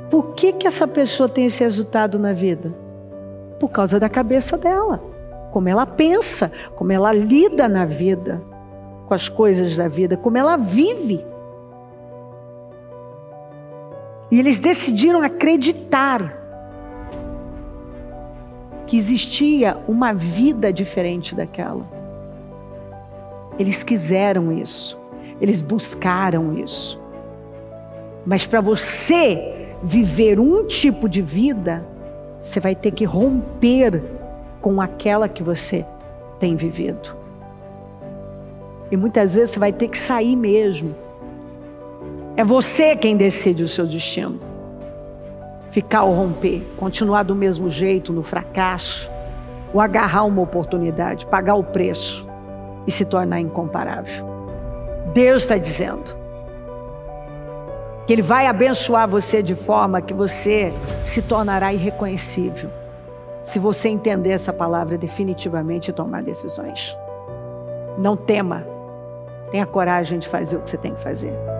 Por que essa pessoa tem esse resultado na vida? Por causa da cabeça dela. Como ela pensa, como ela lida na vida, com as coisas da vida, como ela vive. E eles decidiram acreditar que existia uma vida diferente daquela. Eles quiseram isso. Eles buscaram isso. Mas para você viver um tipo de vida, você vai ter que romper com aquela que você tem vivido. E muitas vezes você vai ter que sair mesmo. É você quem decide o seu destino. Ficar ou romper, continuar do mesmo jeito, no fracasso, ou agarrar uma oportunidade, pagar o preço e se tornar incomparável. Deus está dizendo que Ele vai abençoar você de forma que você se tornará irreconhecível, se você entender essa palavra definitivamente e tomar decisões. Não tema, tenha coragem de fazer o que você tem que fazer.